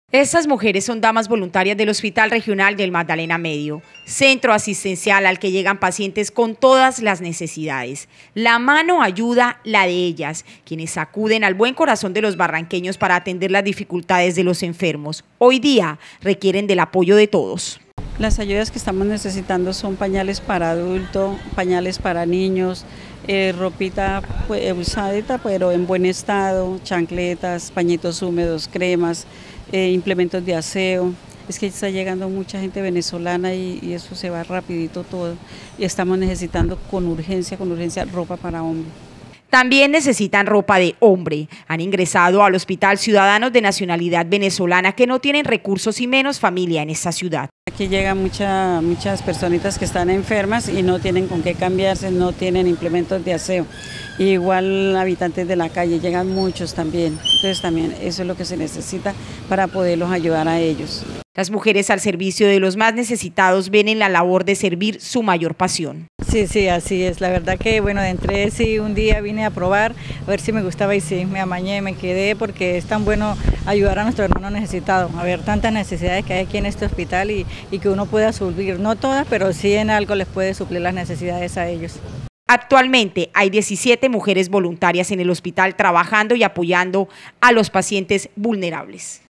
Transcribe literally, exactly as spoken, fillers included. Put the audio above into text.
Estas mujeres son damas voluntarias del Hospital Regional del Magdalena Medio, centro asistencial al que llegan pacientes con todas las necesidades. La mano ayuda la de ellas, quienes acuden al buen corazón de los barranqueños para atender las dificultades de los enfermos. Hoy día requieren del apoyo de todos. Las ayudas que estamos necesitando son pañales para adultos, pañales para niños, eh, ropita pues, usadita pero en buen estado, chancletas, pañitos húmedos, cremas, eh, implementos de aseo. Es que está llegando mucha gente venezolana y, y eso se va rapidito todo. Y estamos necesitando con urgencia, con urgencia ropa para hombre. También necesitan ropa de hombre. Han ingresado al hospital ciudadanos de nacionalidad venezolana que no tienen recursos y menos familia en esta ciudad. Aquí llegan mucha, muchas personitas que están enfermas y no tienen con qué cambiarse, no tienen implementos de aseo. Igual habitantes de la calle, llegan muchos también. Entonces también eso es lo que se necesita para poderlos ayudar a ellos. Las mujeres al servicio de los más necesitados ven en la labor de servir su mayor pasión. Sí, sí, así es. La verdad que, bueno, entré, sí, un día vine a probar, a ver si me gustaba y sí, me amañé, me quedé porque es tan bueno ayudar a nuestro hermano necesitado, a ver tantas necesidades que hay aquí en este hospital y, y que uno pueda suplir, no todas, pero sí en algo les puede suplir las necesidades a ellos. Actualmente hay diecisiete mujeres voluntarias en el hospital trabajando y apoyando a los pacientes vulnerables.